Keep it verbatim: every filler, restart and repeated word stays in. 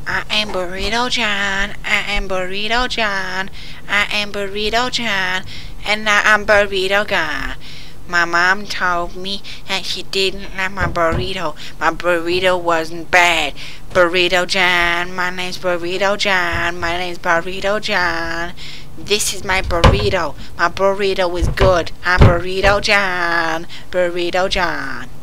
I am Burrito John. I am Burrito John. I am Burrito John. And now I'm burrito gone. My mom told me that she didn't like my burrito. My burrito wasn't bad. Burrito John. My name's Burrito John. My name's Burrito John. This is my burrito. My burrito is good. I'm Burrito John. Burrito John.